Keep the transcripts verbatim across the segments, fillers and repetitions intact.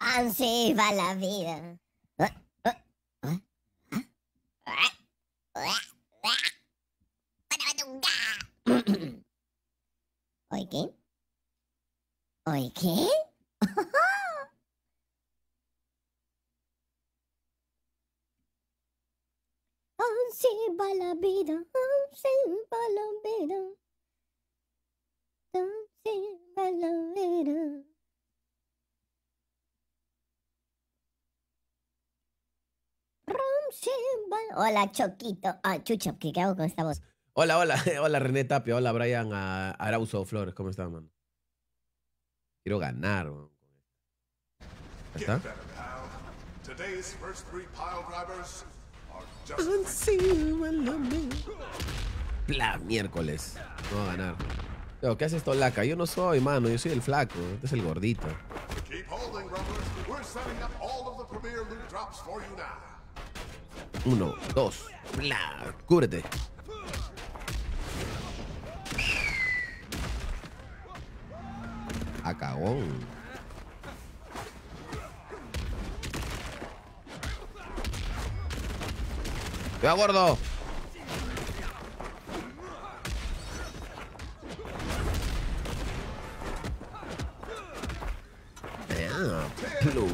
Así va la vida. ¿Oye qué? ¿Oye qué? Así va la vida, así va la vida. Así va la vida. Hola, Choquito. Ah, Chucho, ¿qué, qué hago con esta voz? Hola, hola, hola René Tapia, hola Brian uh, Arauzo Flores, ¿cómo estás, mano? Quiero ganar, man. ¿Está? La miércoles. No va a ganar. Pero, ¿qué haces esto, laca? Yo no soy, mano, yo soy el flaco. Este es el gordito. Uno, dos, bla, cúbrete. A cagón. ¡Te va, gordo! Ah, plum.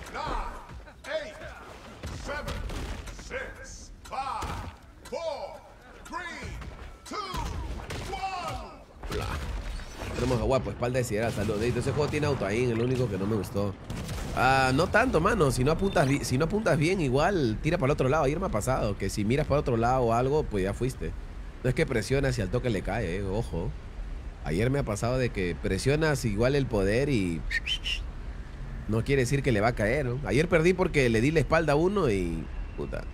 Tenemos a Guapo, espalda de Sierra, salud. Ese juego tiene auto ahí, el único que no me gustó. Ah, no tanto, mano. Si no apuntas, si no apuntas bien, igual tira para el otro lado. Ayer me ha pasado que si miras para otro lado o algo, pues ya fuiste. No es que presionas y al toque le cae, eh, ojo. Ayer me ha pasado de que presionas igual el poder y no quiere decir que le va a caer, ¿no? Ayer perdí porque le di la espalda a uno y... puta.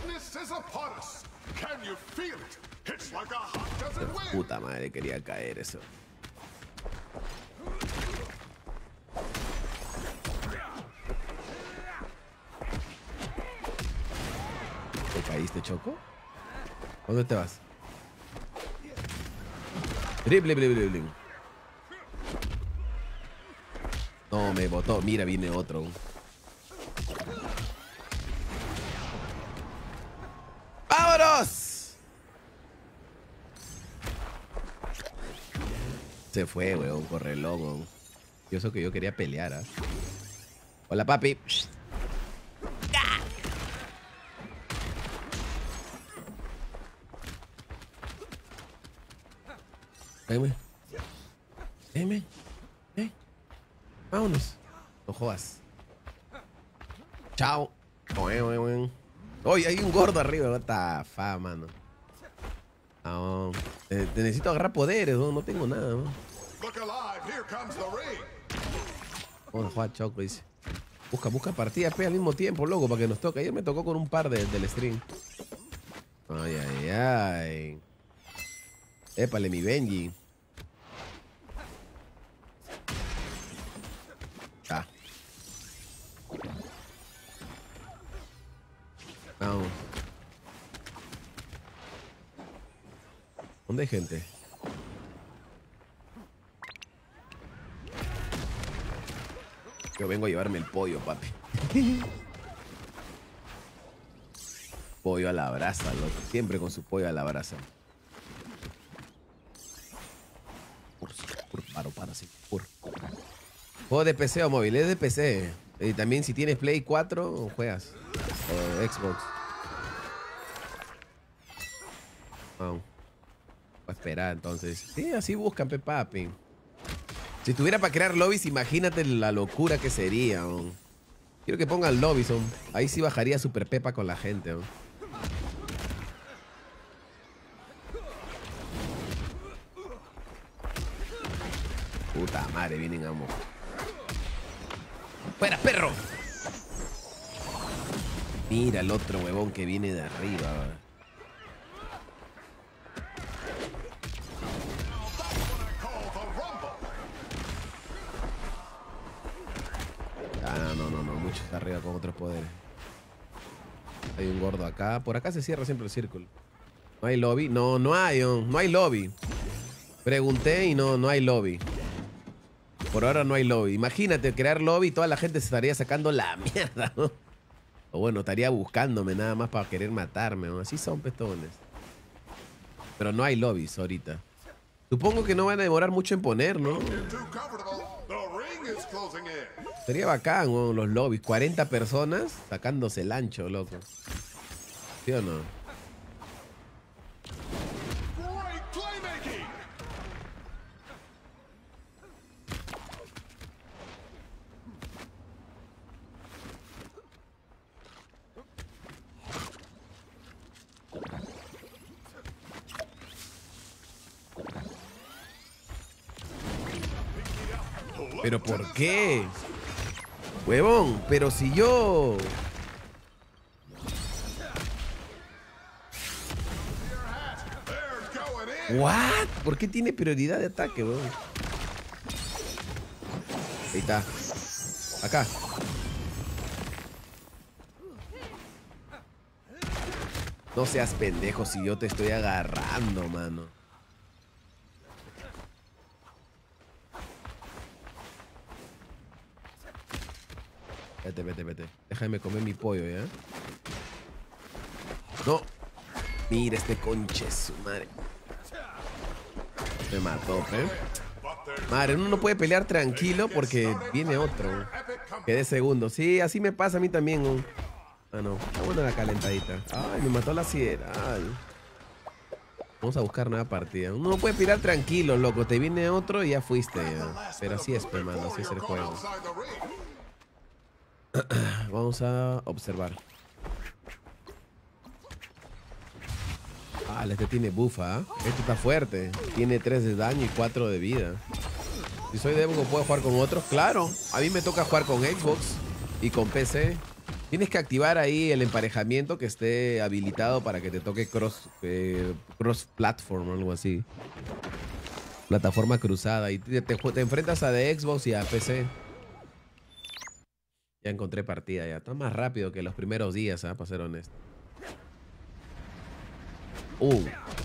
Puta madre, quería caer eso. ¿Te caíste, Choco? ¿Dónde te vas? Drible, drible, drible. No, me botó. Mira, viene otro. ¡Vámonos! Se fue, weón. Corre loco. Yo sé que yo quería pelear, ¿ah? ¿eh? Hola, papi. Dime. Dime. ¿Eh? Vámonos. No jodas. Chao. Oye, hay un gordo arriba. What the fuck, mano. No. Eh, te necesito agarrar poderes, no, no tengo nada, ¿no? Vamos a jugar Choco, dice. Busca, busca partidas pe, al mismo tiempo, loco, para que nos toque. Ayer me tocó con un par de, del stream. Ay, ay, ay. Épale, mi Benji. Ah. Vamos. ¿Dónde hay gente? Yo vengo a llevarme el pollo, papi. Pollo a la brasa, loco. Siempre con su pollo a la brasa. Por, por, paro, para, sí, por. Juego de P C o móvil, es de P C. Y también si tienes Play cuatro, juegas. O Xbox. Vamos. Voy a esperar entonces. Sí, así buscan, pe papi. Si tuviera para crear lobbies, imagínate la locura que sería. ¿No? Quiero que pongan lobbies. ¿No? Ahí sí bajaría super pepa con la gente. ¿No? Puta madre, vienen amo. ¡Fuera, perro! Mira el otro huevón que viene de arriba. Ah, no, no, no. Muchos arriba con otros poderes. Hay un gordo acá. Por acá se cierra siempre el círculo. ¿No hay lobby? No, no hay. No, no hay lobby. Pregunté y no, no hay lobby. por ahora no hay lobby. Imagínate crear lobby y toda la gente se estaría sacando la mierda, ¿no? O bueno, estaría buscándome nada más para querer matarme, ¿no? Así son pestones. Pero no hay lobbies ahorita. Supongo que no van a demorar mucho en poner, ¿no? Sería bacán, ¿no? Los lobbies. cuarenta personas sacándose el ancho, loco. ¿Sí o no? ¿Pero por qué? Huevón, pero si yo... ¿What? ¿Por qué tiene prioridad de ataque, huevón? Ahí está. Acá. No seas pendejo si yo te estoy agarrando, mano. Vete, vete, vete. Déjame comer mi pollo, ¿ya? No. Mira este conche su madre. Me mató, ¿eh? Madre, uno no puede pelear tranquilo porque viene otro. Quedé segundo. Sí, así me pasa a mí también. ¿No? Ah, no. Está buena la calentadita. Ay, me mató la sideral. Vamos a buscar nueva partida. Uno no puede pelear tranquilo, loco. Te viene otro y ya fuiste. ¿Ya? Pero así es, hermano. Así es el juego. Vamos a observar. Ah, este tiene bufa, ¿eh? Este está fuerte. Tiene tres de daño y cuatro de vida. Si soy Devon, ¿puedo jugar con otros? Claro, a mí me toca jugar con Xbox y con P C. Tienes que activar ahí el emparejamiento que esté habilitado para que te toque cross, eh, cross platform o algo así. Plataforma cruzada. Y te, te, te enfrentas a de Xbox y a P C. Ya encontré partida ya. Está más rápido que los primeros días, ¿eh? Para ser honesto. Uh.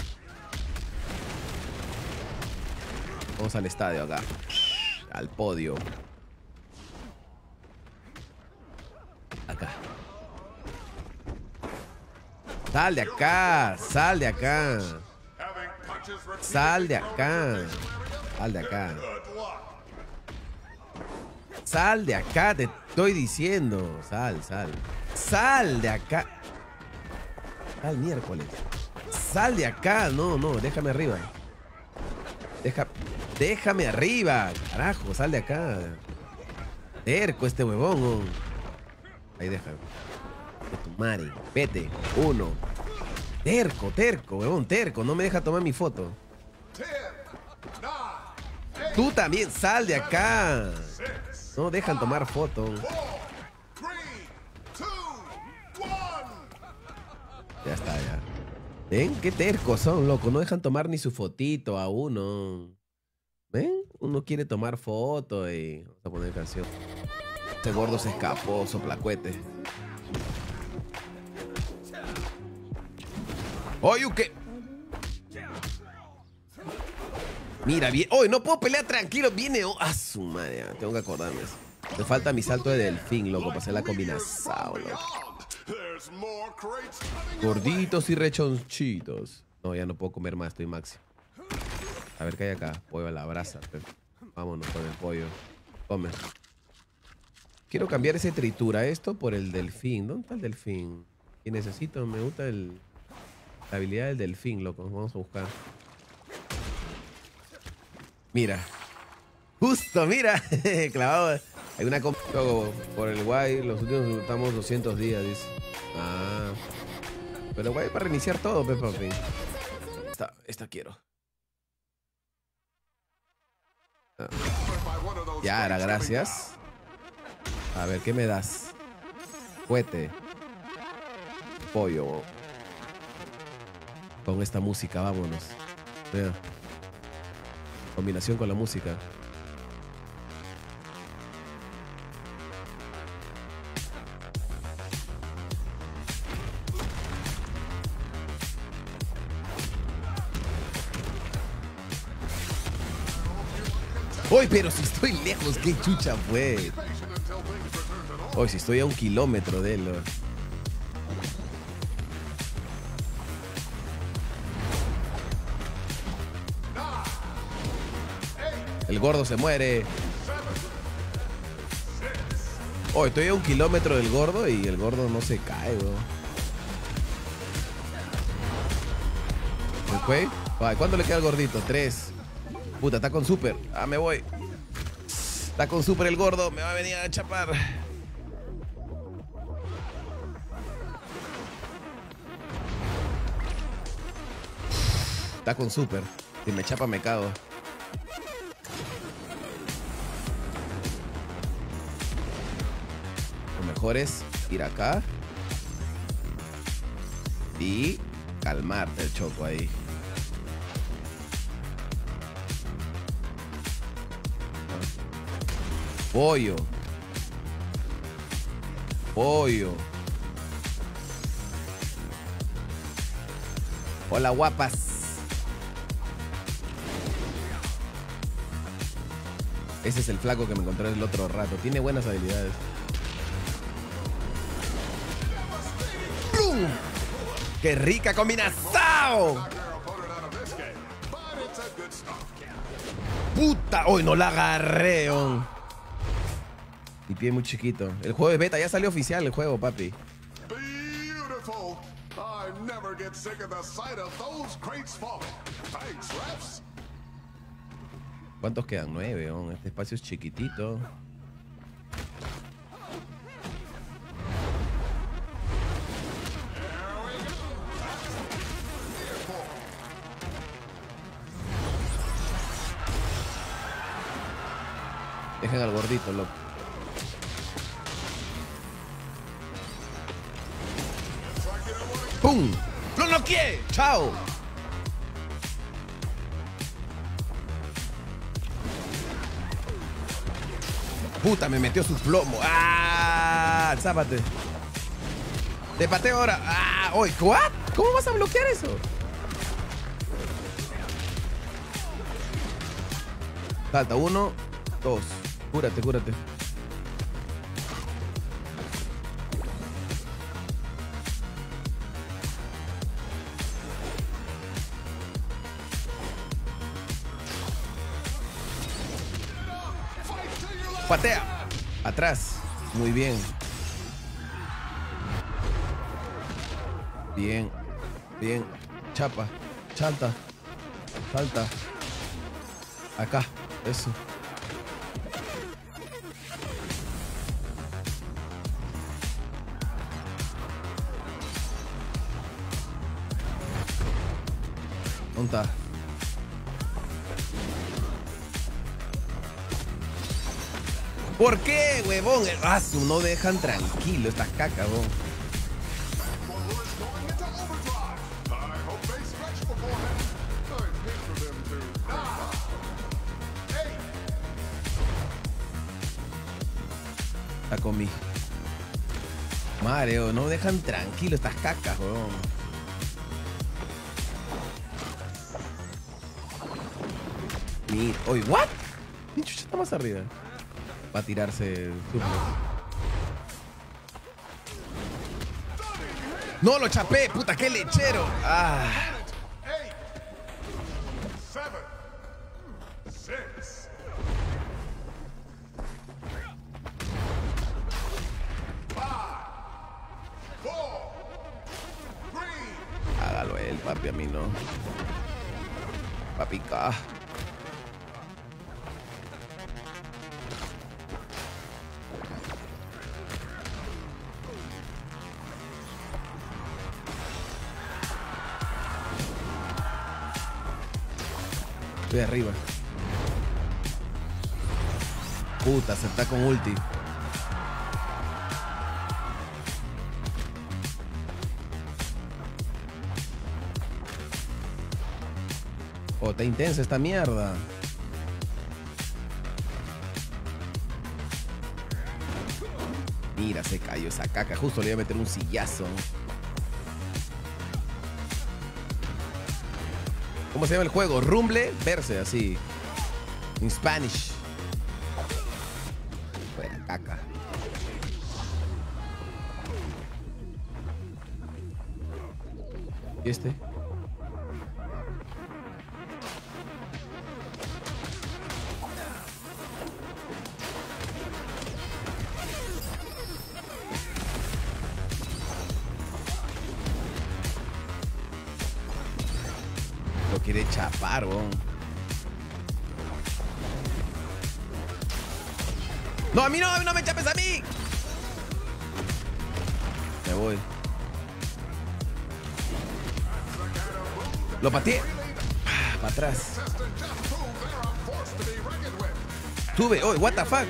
Vamos al estadio acá. Al podio. Acá. Sal de acá. Sal de acá. Sal de acá. Sal de acá. Sal de acá, te estoy diciendo. Sal, sal. Sal de acá. Sal miércoles. Sal de acá. No, no, déjame arriba. Deja, déjame arriba. Carajo, sal de acá. Terco este huevón. Oh. Ahí déjame. De tu madre. Vete. Uno. Terco, terco, huevón, terco. No me deja tomar mi foto. Tú también, sal de acá. No dejan tomar foto. Ya está, ya. ¿Ven? Qué tercos son, loco. No dejan tomar ni su fotito a uno. ¿Ven? Uno quiere tomar foto y... Vamos a poner canción. Este gordo se escapó, soplacuete. Oye, ¿qué? Mira, bien. ¡Hoy no puedo pelear tranquilo! Viene. ¡Oh! ¡Ah, su madre! Tengo que acordarme eso. Me falta mi salto de delfín, loco, para hacer la combinación, loco. Gorditos y rechonchitos. No, ya no puedo comer más, estoy máximo. A ver qué hay acá. Pollo a la brasa. Pero vámonos con el pollo. Come. Quiero cambiar ese tritura esto por el delfín. ¿Dónde está el delfín? Y necesito, me gusta el, la habilidad del delfín, loco. Vamos a buscar. Mira. Justo, mira. Clavado. Hay una comp... Loco, por el guay, los últimos estamos doscientos días, dice. Ah. Pero guay para reiniciar todo, Pepa. Esta, esta quiero. Ah. Ya, ahora, gracias. A ver, ¿qué me das? Cohete. Pollo. Con esta música, vámonos. Mira. Combinación con la música. Uy, pero si estoy lejos, qué chucha fue. Uy, si estoy a un kilómetro de él. ¿No? El gordo se muere. Oh, estoy a un kilómetro del gordo y el gordo no se cae, bro. ¿Se fue? Ay, ¿cuánto le queda al gordito? Tres. Puta, está con super. Ah, me voy. Está con super el gordo. Me va a venir a chapar. Está con super. Si me chapa, me cago. Lo mejor es ir acá y calmarte el choco ahí. Pollo. Pollo. Hola, guapas. Ese es el flaco que me encontré el otro rato. Tiene buenas habilidades. ¡Pum! ¡Qué rica combinación! ¡Puta! ¡Hoy no la agarré! Oh. Mi pie es muy chiquito. El juego es beta. Ya salió oficial el juego, papi. ¿Cuántos quedan? Nueve. Oh. Este espacio es chiquitito. Dejen al gordito, loco. ¡Pum! ¡Lo noqueé! ¡Chao! Puta, me metió su plomo. ¡Ah! ¡Zápate! Te pateo ahora. ¡Ah! ¡Oye! ¿What? ¿Cómo vas a bloquear eso? Falta uno, dos. Cúrate, cúrate. Patea. Atrás. Muy bien. Bien. Bien. Chapa. Salta. Salta. Acá. Eso. ¿Dónde está? ¿Por qué, huevón? Ah, no dejan tranquilo estas cacas, huevón. Está con mi Mario, no dejan tranquilo estas cacas, huevón. Mira, oye, ¿what? Pincho, ya está más arriba. Va a tirarse super. No, lo chapé, puta, qué lechero. Ah. Hágalo él, papi, a mí no. Papi, ca. Estoy arriba. Puta, se está con ulti. Oh, está intensa esta mierda. Mira, se cayó esa caca. Justo le iba a meter un sillazo. ¿Cómo se llama el juego? Rumble Verse, así. En Spanish. Fuera, caca. ¿Y este? Lo quiere chapar, weón. No, a mí no, no me chapes a mí. Me voy. Lo pateé. Ah, para atrás. Sube. Oh, what the fuck.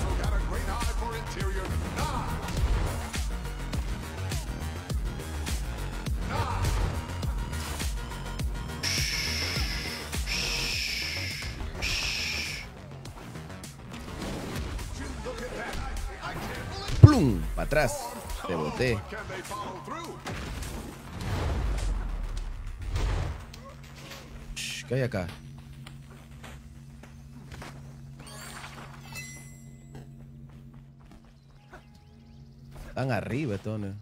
Plum, para atrás. Te boté. Shh, ¿qué hay acá? Están arriba, Tony.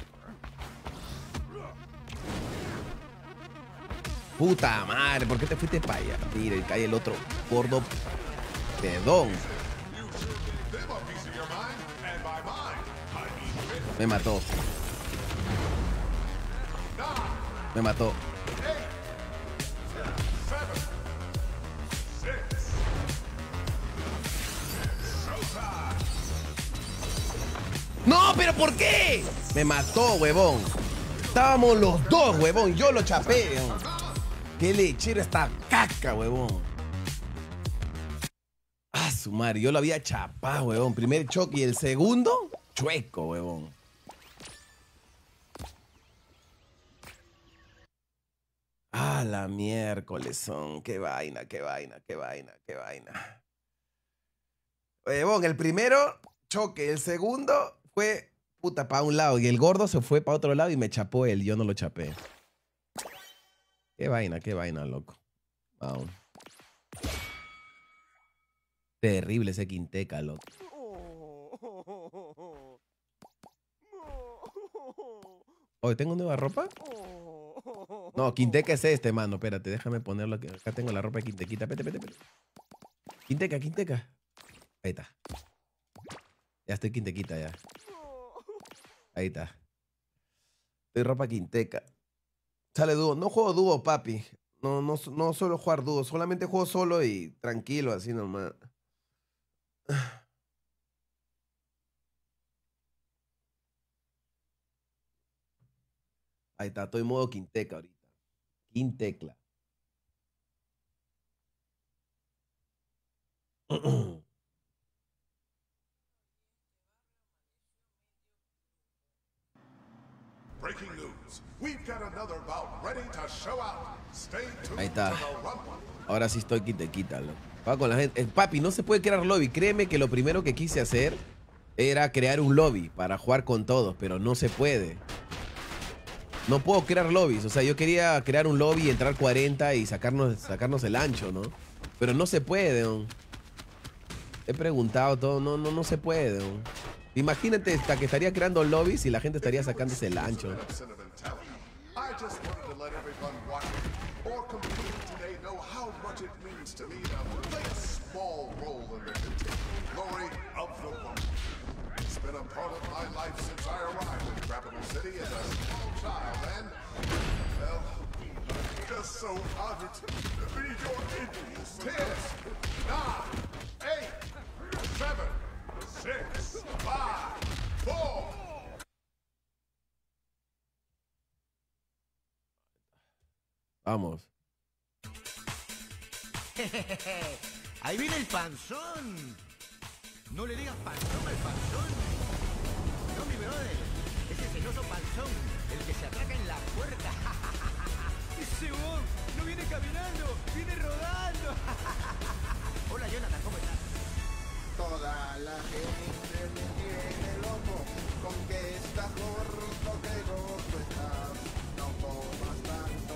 Puta madre, ¿por qué te fuiste para allá? Mira, y cae el otro gordo pedón. Me mató. Me mató. No, pero ¿por qué? Me mató, huevón. Estábamos los dos, huevón. Yo lo chapé. Qué lechero esta caca, huevón. Ah, su madre. Yo lo había chapado, huevón. Primer choque y el segundo, chueco, huevón. Ah, la miércoles son. Qué vaina, qué vaina, qué vaina, qué vaina. Huevón, el primero, choque. El segundo fue, puta, para un lado. Y el gordo se fue para otro lado y me chapó él. Yo no lo chapé. Qué vaina, qué vaina, loco. Wow. Terrible ese Quinteca, loco. Oye, ¿tengo nueva ropa? No, Quinteca es este, mano. Espérate, déjame ponerlo aquí. Acá tengo la ropa de Quintequita. Espérate, espérate, espérate. Quinteca, Quinteca. Ahí está. Ya estoy Quintequita, ya. Ahí está. Estoy ropa Quinteca. Sale dúo. No juego dúo, papi. No, no, no suelo jugar dúo. Solamente juego solo y tranquilo, así nomás. Ahí está, estoy en modo Quinteca ahorita. Quintecla. Ahí está. Ahora sí estoy Quintequita, loco. Va con la gente. Eh, papi, no se puede crear lobby. Créeme que lo primero que quise hacer era crear un lobby para jugar con todos, pero no se puede. No puedo crear lobbies. O sea, yo quería crear un lobby, entrar cuarenta y sacarnos, sacarnos el ancho, ¿no? Pero no se puede, ¿no? He preguntado todo. No, no, no se puede, ¿no? Imagínate hasta que estaría creando lobbies y la gente estaría sacándose el ancho. Vamos. Ahí viene el panzón. No le digas panzón al panzón. No, mi brother. Ese celoso panzón, el que se atraca en la puerta. Ese vos no viene caminando, viene rodando. Hola, Jonathan, ¿cómo estás? Toda la gente me tiene loco con que estás gordo, que gordo estás. No comas tanto.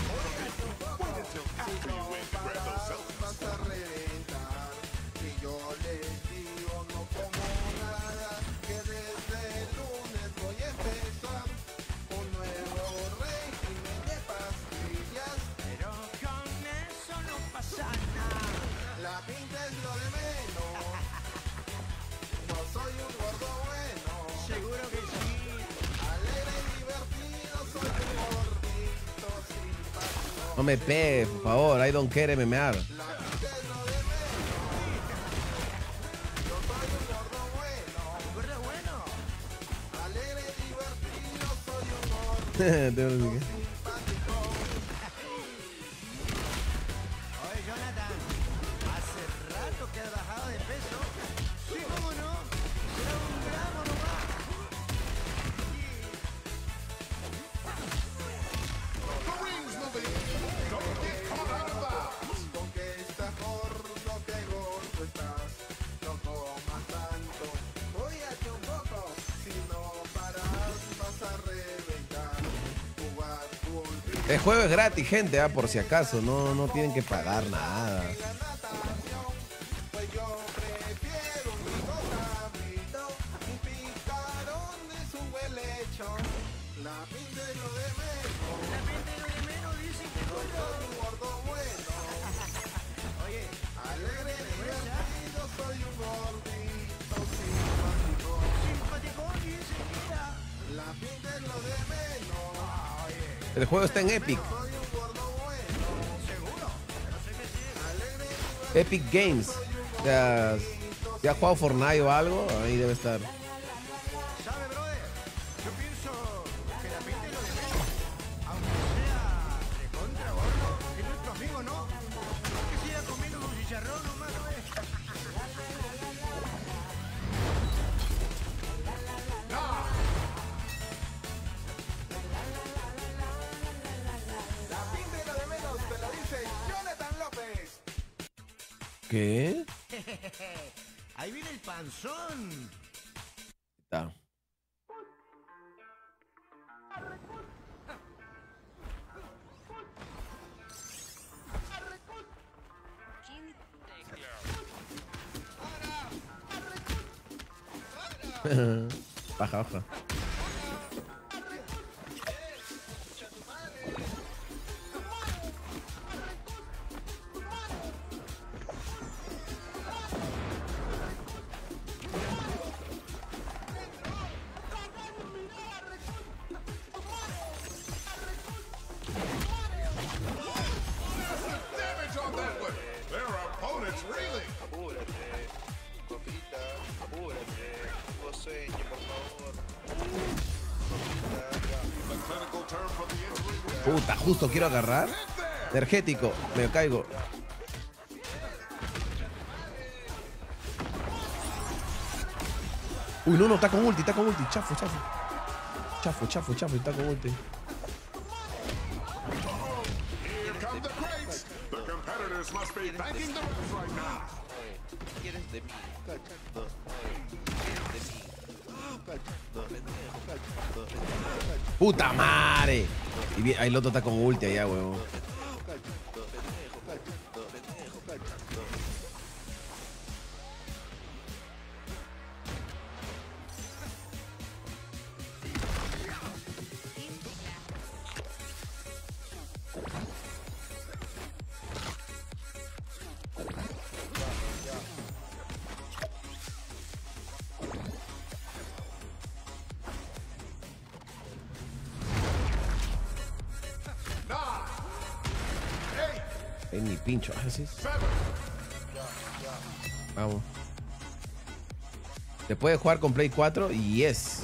Si no paras, vas a reventar. Si yo les digo no como pinta es lo de menos. No soy un gordo bueno. Seguro que sí. Alegre y divertido, soy un gordito simpático. No me pegues, por favor. I don't care memear. La pinta es lo de menos. Yo soy un gordo bueno. ¿Gordo bueno? Alegre y divertido, soy un gordito Tengo que- simpático. Oye, Jonathan, hace rato que has bajado de peso. Sí, cómo no. Será un gramo nomás. Con que estás gordo, que gordo estás. No comas tanto. Cuídate un poco. Si no paras, vas a reventar. Jugar fútbol. El juego es gratis, gente, ah, por si acaso. No, no tienen que pagar nada. La natación, pues yo prefiero un rico cabrito, un picarón es un buen lechón. La pinta es lo de menos, La gente lo de menos dice que yo gordo. soy un gordo bueno. Oye, Alegre y divertido, soy un gordito simpático. simpaticón dice, mira. La pinta es lo de menos, El juego está en Epic. soy un gordo bueno. Seguro. Pero sé que sí. Alegre y divertido, Epic Games. O sea, si has jugado Fortnite o algo, ahí debe estar. ¿Sabe, brother? Yo pienso que la pinta es lo de menos. Aunque sea de contra gordo, es nuestro amigo, ¿no? No que siga comiendo un chicharrón nomás, ¿no es? la pinta es lo de menos, te lo dice Jonathan López. ¿Qué? Ahí viene el panzón. Está. Baja, baja. Damage on that one. Their opponent's reeling. Apúrate, copita, apúrate. Tuvo sueño, por favor. Copita, The clinical term for the injury. Puta, justo quiero agarrar. Energético, me caigo. Uy, no, no, está con ulti, está con ulti. Chafo, chafo. Chafo, chafo, chafo, está con ulti. Here come the greats. The competitors must be thanking the refs right now. ¿qué quieres de mí? Cachando. ¿Qué quieres de mí? Cachando, pendejo, cachando, pendejo, ¡Puta madre! Y bien, ahí el otro está con ulti allá, huevón. cachando, pendejo, cachando, pendejo, cachando. Es mi pincho. Ah, sí. Vamos. ¿Se puede jugar con Play cuatro? Yes.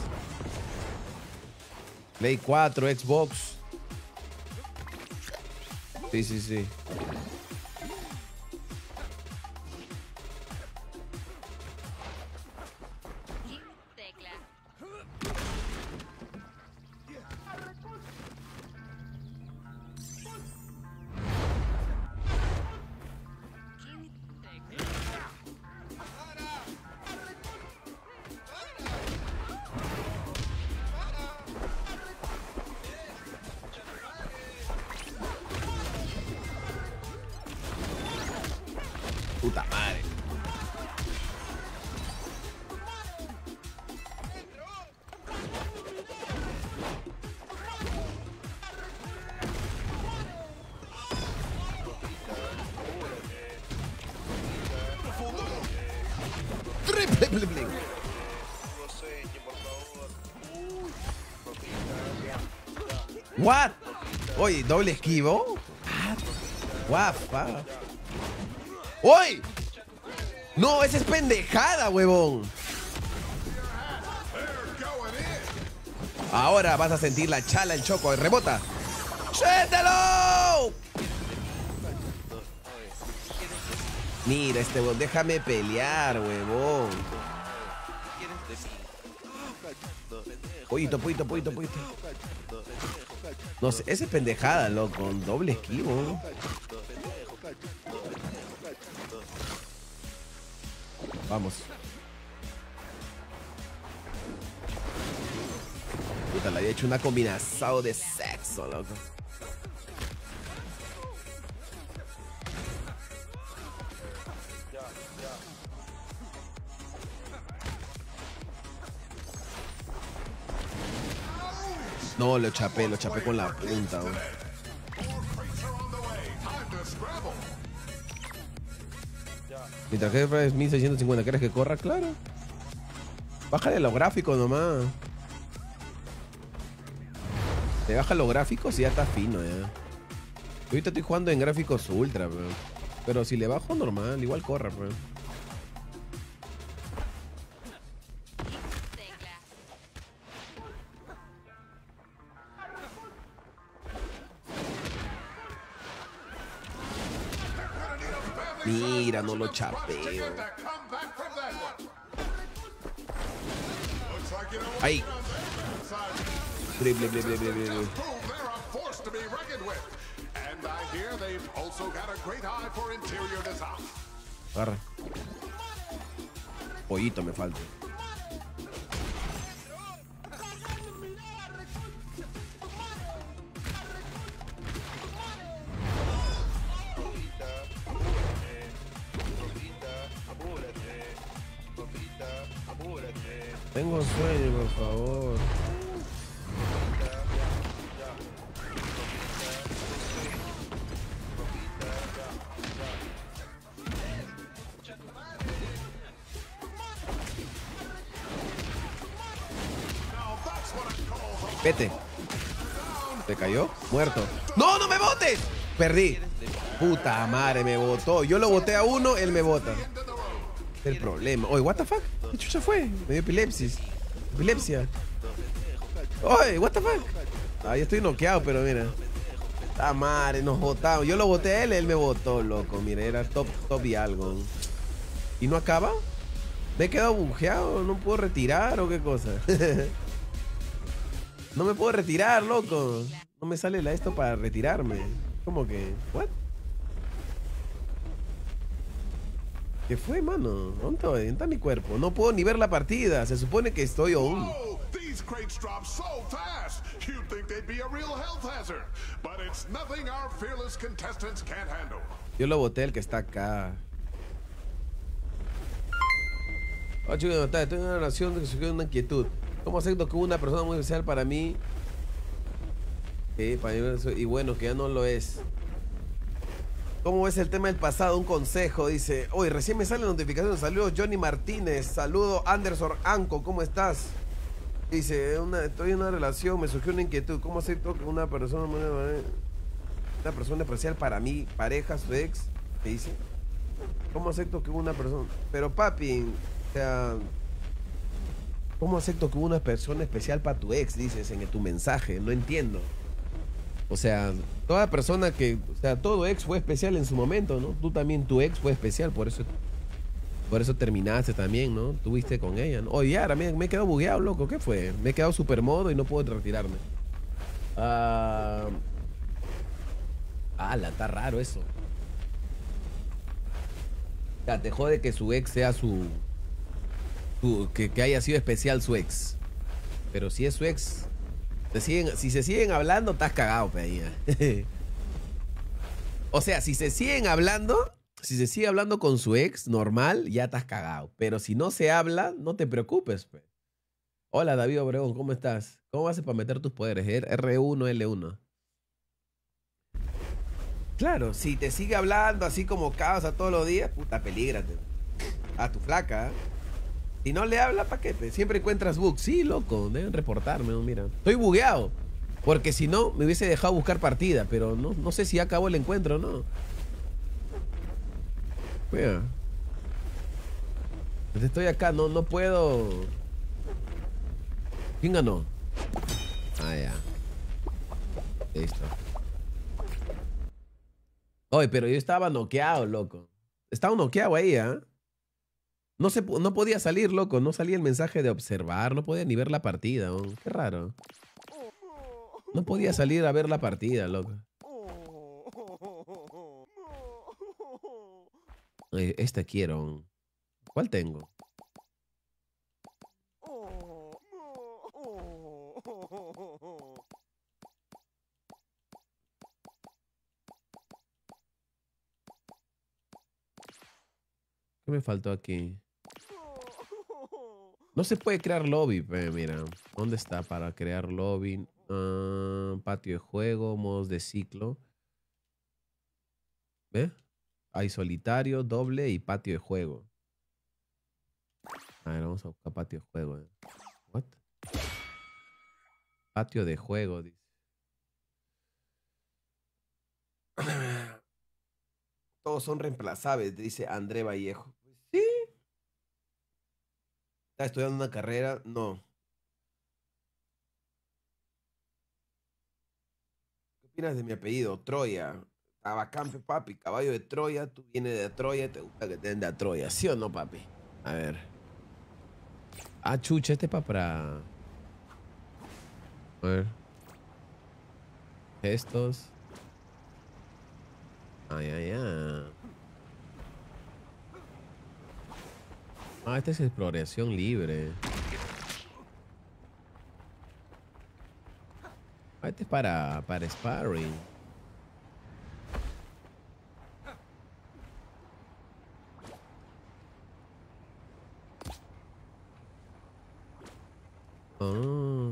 Play cuatro, Xbox. Sí, sí, sí. Tecla. Triple bling. Puro sueño, por favor. Papita, ya, ya. What? Oye, doble esquivo. Guapa. ¡Uy! No, esa es pendejada, huevón. Ahora vas a sentir la chala, el choco, rebota. ¡Suéltalo! Mira este huevón, déjame pelear, huevón. Pollito, pollito, pollito, pollito. No sé, esa es pendejada, loco, con doble esquivo. Vamos. Puta, le había hecho una combinación de sexo, loco. No, lo chapé, lo chapé con la punta, bro. Mi tarjeta es mil seiscientos cincuenta. ¿Quieres que corra? Claro. Bájale los gráficos nomás. Te baja los gráficos y ya está fino ya. Ahorita estoy jugando en gráficos ultra, bro. Pero si le bajo normal, igual corre, bro. Mira, no lo chapeo. Ahí. Triple, triple, triple, triple. Agarra. Pollito me falta. Tengo sueño, por favor. Vete. ¿Te cayó? Muerto. ¡No, no me botes! Perdí. Puta madre, me botó. Yo lo boté a uno, él me bota. El problema. Oye, what the fuck? ¿Qué chucha fue? Me dio epilepsis. Epilepsia. Oye, what the fuck? Ah, yo estoy noqueado, pero mira. Ah, madre, nos botamos. Yo lo boté a él, él me botó, loco. Mira, era top, top y algo. ¿Y no acaba? ¿Me he quedado bujeado? ¿No puedo retirar o qué cosa? No me puedo retirar, loco. No me sale la esto para retirarme. ¿Cómo que? ¿What? ¿Qué fue, mano? ¿Dónde está? ¿Dónde está mi cuerpo? No puedo ni ver la partida. Se supone que estoy on. Oh, these crates drop so fast. You'd think they'd be a real health hazard, but it's nothing our fearless contestants can't handle. Yo lo boté el que está acá. Oh, chicos, estoy en una relación que surgió una inquietud. ¿Cómo acepto que hubo una persona muy especial para mí? Sí, para mí, y bueno, que ya no lo es. ¿Cómo ves el tema del pasado? Un consejo, dice. Hoy recién me sale la notificación. Saludos, Johnny Martínez. Saludo, Anderson Anco. ¿Cómo estás? Dice, una, estoy en una relación, me surgió una inquietud. ¿Cómo acepto que una persona una persona especial para mí, pareja, su ex? ¿Qué dice? ¿Cómo acepto que una persona... Pero papi, o sea... ¿Cómo acepto que hubo una persona especial para tu ex? Dices en tu mensaje. No entiendo. O sea, toda persona que... O sea, todo ex fue especial en su momento, ¿no? Tú también, tu ex fue especial. Por eso por eso terminaste también, ¿no? Tuviste con ella, ¿no? Oye, ahora me, me he quedado bugueado, loco. ¿Qué fue? Me he quedado super modo y no puedo retirarme. Ah... Ah, la está raro eso. O sea, te jode que su ex sea su... su que, que haya sido especial su ex. Pero si es su ex... Se siguen, si se siguen hablando, estás cagado, peña. O sea, si se siguen hablando, si se sigue hablando con su ex normal, ya estás cagado. Pero si no se habla, no te preocupes, pe. Hola, David Obregón, ¿cómo estás? ¿Cómo haces para meter tus poderes? R uno, L uno. Claro, si te sigue hablando así como causa todos los días, puta, pelígrate. A tu flaca. Si no le habla, ¿para qué? Pe? Siempre encuentras bugs. Sí, loco, deben reportarme, ¿no? Mira. Estoy bugueado. Porque si no, me hubiese dejado buscar partida. Pero no, no sé si ya acabó el encuentro o no. Mira. Pues estoy acá, no, no puedo. ¿Quién ganó? Ah, ya. Listo. Oye, pero yo estaba noqueado, loco. Estaba noqueado ahí, ¿ah? ¿eh? No, se, no podía salir, loco. No salía el mensaje de observar. No podía ni ver la partida. ¿No? Qué raro. No podía salir a ver la partida, loco. Eh, Esta quiero. ¿Cuál tengo? ¿Qué me faltó aquí? No se puede crear lobby, pe, mira. ¿Dónde está para crear lobby? Uh, patio de juego, modos de ciclo. ¿Ve? Hay solitario, doble y patio de juego. A ver, vamos a buscar patio de juego. ¿eh? What? Patio de juego, dice. Todos son reemplazables, dice André Vallejo. Sí. ¿Está estudiando una carrera? No. ¿Qué opinas de mi apellido? Troya. Tabacampe, papi. Caballo de Troya. Tú vienes de Troya. Te gusta que te den de Troya. ¿Sí o no, papi? A ver. Ah, chucha. Este es para... A ver. Estos. Ay, ay, ay. Ah, esta es exploración libre. Ah, este es para, para sparring. Ah.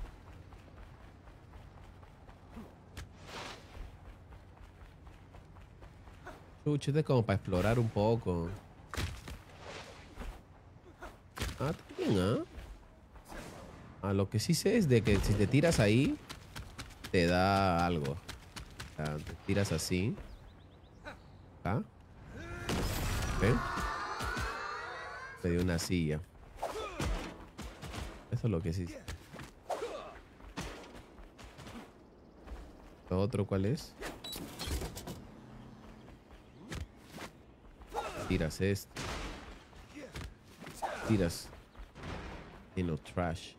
Chucha, este es como para explorar un poco. Ah, está bien, ¿ah? Ah, lo que sí sé es de que si te tiras ahí, te da algo. O sea, te tiras así. ¿Ah? ¿Ven? Te dio una silla. Eso es lo que sí sé. ¿Lo otro cuál es? Tiras esto. Tiras. Y no trash.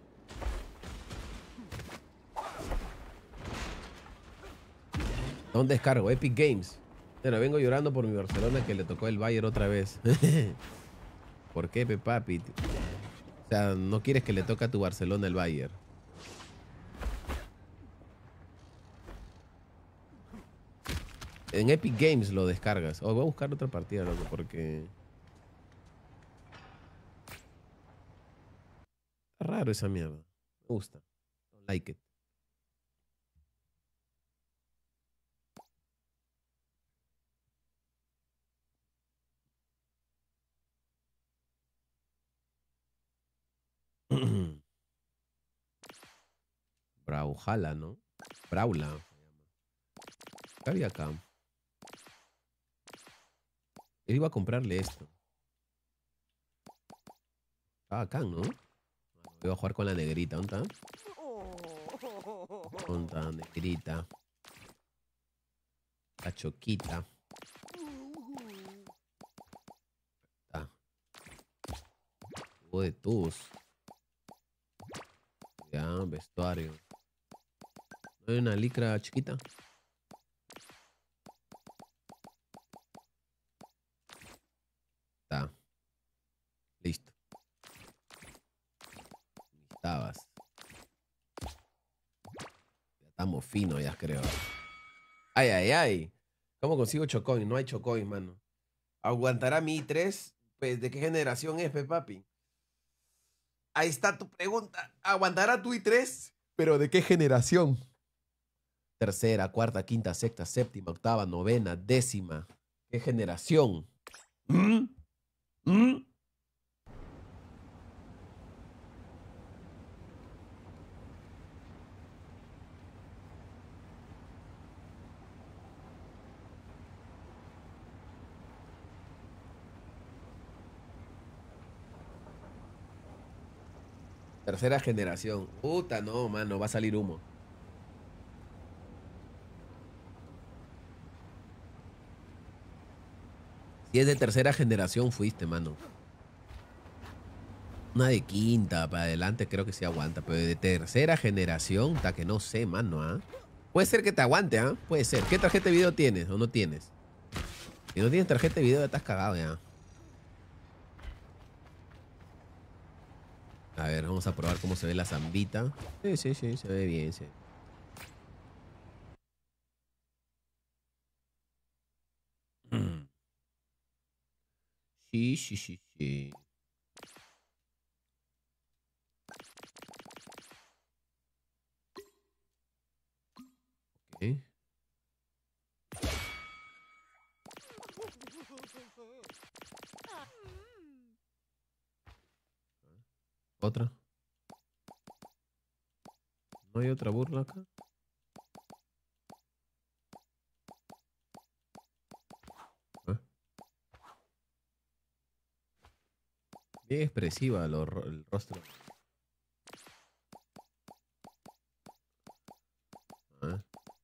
¿Dónde descargo? Epic Games. Bueno, vengo llorando por mi Barcelona que le tocó el Bayern otra vez. ¿Por qué, pe papi? O sea, no quieres que le toque a tu Barcelona el Bayern. En Epic Games lo descargas. O oh, voy a buscar otra partida, loco, porque... Está raro esa mierda. Me gusta. Don't like it. Brawlhalla, ¿no? Brawla. ¿Qué había acá? Él iba a comprarle esto. Estaba acá, ¿no? Voy a jugar con la negrita. ¿Dónde está? ¿Dónde está? Negrita. La choquita. Está. Tubo de tubos. Ya, vestuario. ¿No hay una licra chiquita? Está. Listo. Estabas. Ya estamos finos, ya creo. Ay, ay, ay. ¿Cómo consigo chocoin? No hay chocoin, mano. ¿Aguantará mi i tres? Pues, ¿de qué generación es, pe papi? Ahí está tu pregunta. ¿Aguantará tu i tres? ¿Pero de qué generación? Tercera, cuarta, quinta, sexta, séptima, octava, novena, décima. ¿Qué generación? ¿Mm? ¿Mm? Tercera generación. Puta, no, mano, va a salir humo. Si es de tercera generación, fuiste, mano. Una de quinta para adelante creo que sí aguanta, pero de tercera generación, hasta que no sé, mano, ¿ah? Puede ser que te aguante, ¿ah? Puede ser. ¿Qué tarjeta de video tienes o no tienes? Si no tienes tarjeta de video, ya estás cagado ya. A ver, vamos a probar cómo se ve la zambita. Sí, sí, sí, se ve bien, sí. Sí, sí, sí, sí. Ok. Otra. ¿No hay otra burla acá? ¿Ah? Bien expresiva lo ro- el rostro. ¿Ah?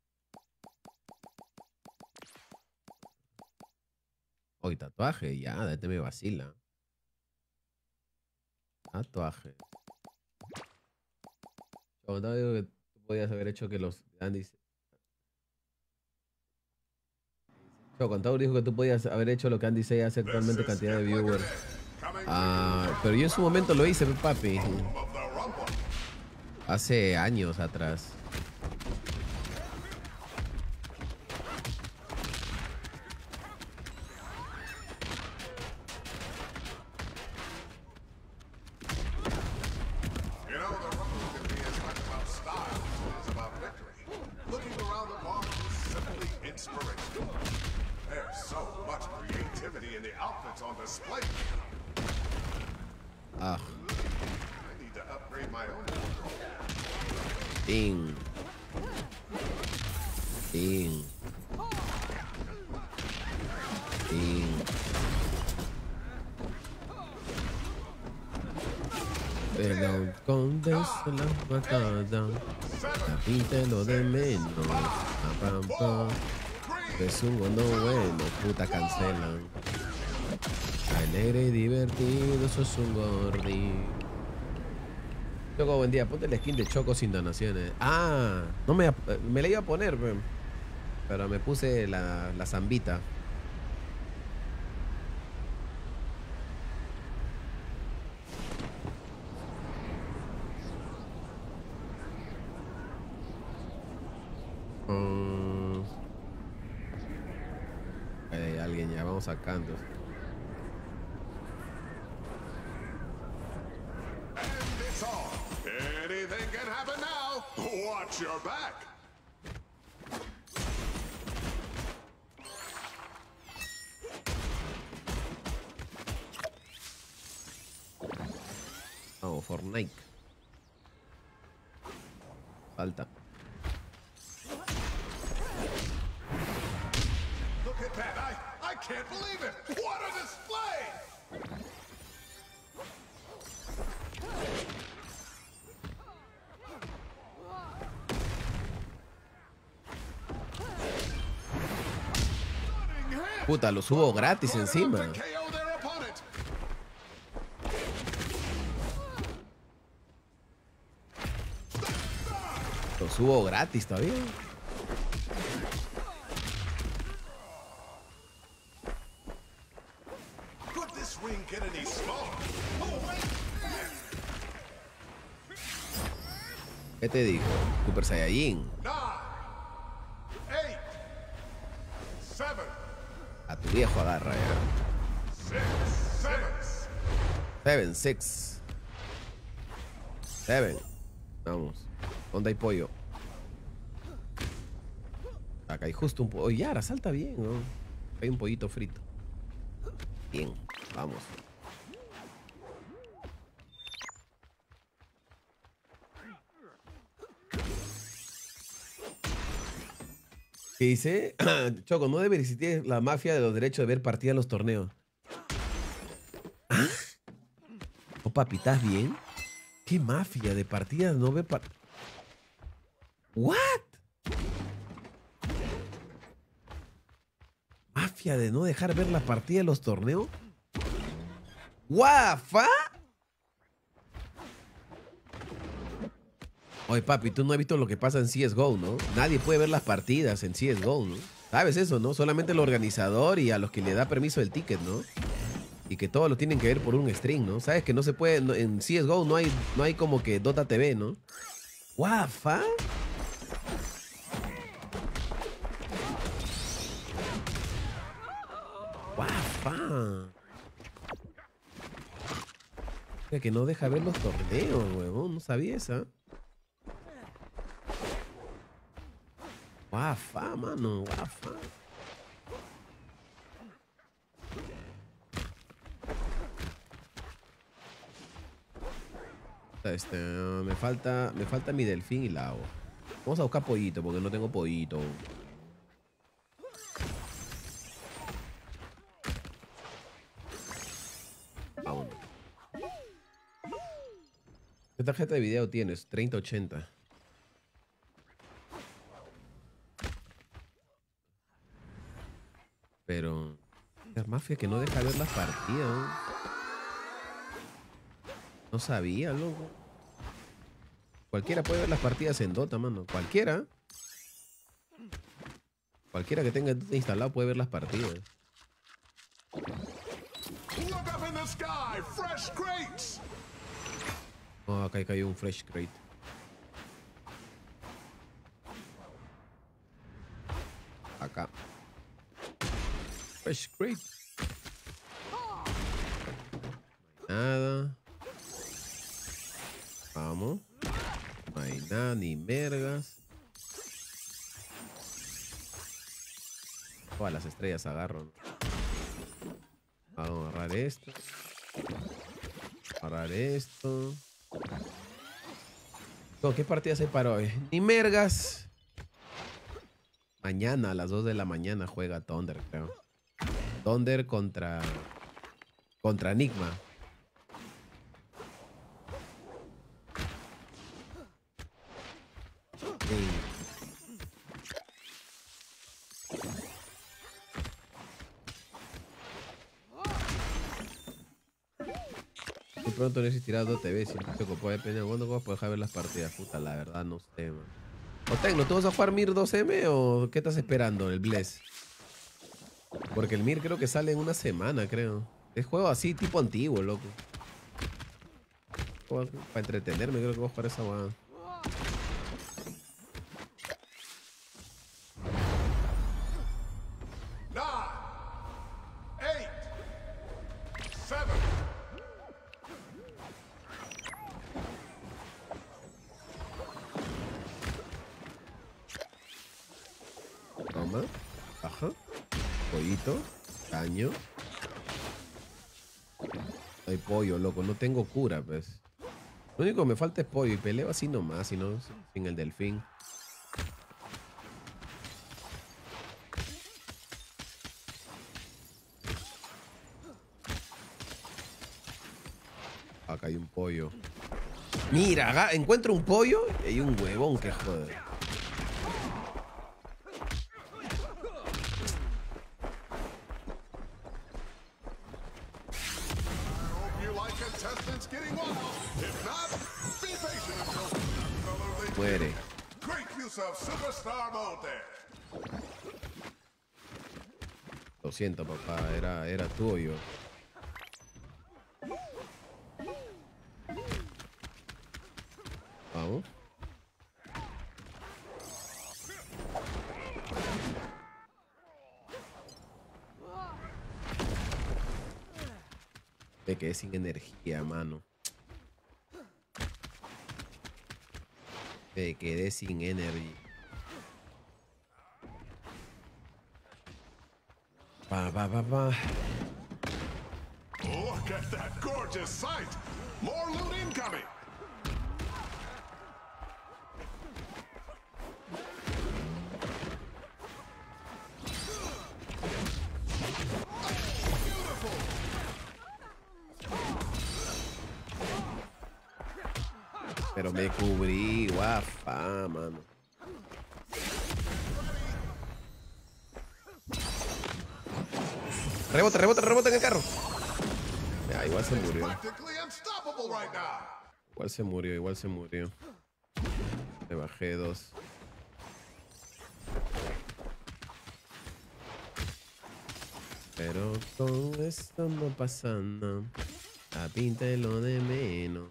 Hoy tatuaje, ya, date me vacila. Tatuaje. Como te digo que tú podías haber hecho que los Andy. Contador dijo que tú podías haber hecho lo que Andy Say hace actualmente cantidad de viewers. Ah, pero yo en su momento lo hice, papi. Hace años atrás. You know, the Rumble can be as much about style as about victory. Looking around the bar is simply inspirational. There's so much creativity in the outfits on display. Ah, I need to upgrade my own wardrobe. ting. Ting. Ting. Pero con desde la patada, capítelo de menos. Pa, pam, pam. Es un gondo bueno, puta cancelan. Alegre y divertido, eso es un gordi. Choco, buen día. Ponte el skin de Choco sin donaciones. Ah, no me, me la iba a poner, pe, pero me puse la, la zambita. Mm. Hay alguien ya, vamos sacando. And it's on. Anything can happen now. Watch your back. Vamos, Fortnite. Falta. Look at that. I, I can't believe it. What a display. Puta, lo subo gratis encima. To K O their opponent. Lo subo gratis todavía. Could this ring get any smaller? Oh, wait. ¿Qué te digo? Super Saiyajin. Nine, eight, seven, A tu viejo agarra ya. six, seven. Seven, six. Seven. Vamos. ¿Dónde hay pollo? Acá hay justo un pollo. Oye, Yara, salta bien, ¿no? Hay un pollito frito. Bien, vamos. ¿Qué dice? Choco, no debe existir la mafia de los derechos de ver partidas en los torneos. ¿Ah? Oh, papi, ¿estás bien? ¿Qué mafia de partidas no ve par... ¿What? Mafia de no dejar ver la partida de los torneos. ¿Guafa? Oye, papi, tú no has visto lo que pasa en C S G O, ¿no? Nadie puede ver las partidas en C S G O, ¿no? ¿Sabes eso, no? Solamente el organizador y a los que le da permiso el ticket, ¿no? Y que todos lo tienen que ver por un stream, ¿no? ¿Sabes que no se puede? No, en C S G O no hay, no hay como que Dota T V, ¿no? ¿Guafa? ¡Guafa! Que no deja ver los torneos, huevón. No sabía esa. Guafa, mano. Guafa. Este, uh, me falta, me falta mi delfín y la hago. Vamos a buscar pollito porque no tengo pollito. Vámonos. ¿Qué tarjeta de video tienes? treinta ochenta. Pero... la mafia que no deja ver las partidas. No sabía, loco. Cualquiera puede ver las partidas en Dota, mano. Cualquiera. Cualquiera que tenga Dota instalado puede ver las partidas. Look up in the sky, fresh crates. Oh, acá cayó un fresh crate. Acá. Fresh crate. Nada. Vamos. No hay nada, ni mergas. Todas las estrellas agarro. Vamos a agarrar esto. Agarrar esto. No, ¿qué partidas hay para hoy? Ni mergas. Mañana a las dos de la mañana juega Thunder, creo. Thunder contra... Contra Enigma. Sí. Muy pronto no existirá Dota T V. Si no te ocupo, depende de cuándo puedes dejar ver las partidas. Puta, la verdad, no sé, man. O Tecno, ¿tú vas a jugar Mir dos M o qué estás esperando? El Bless. Porque el Mir creo que sale en una semana, creo. Es juego así, tipo antiguo, loco. Para entretenerme, creo que voy a jugar esa guada. Toma. Baja. Pollito. Daño. Hay pollo, loco. No tengo cura, pues. Lo único que me falta es pollo. Y peleo así nomás, si no, sin el delfín. Acá hay un pollo. Mira, encuentro un pollo y hay un huevón que joder. Muere. Lo siento, papá. Era, era tú o yo. Vamos. Me quedé sin energía, mano. Me quedé sin energía. Pa, pa, pa, pa. Look at that gorgeous sight. More loot incoming. Pero me cubrí, guafa, mano. Rebote, rebote, rebote en el carro. Ya, igual se murió. Practically unstoppable right now. Igual se murió, igual se murió. Le bajé dos. Pero con esto no pasa nada. A píntelo de menos.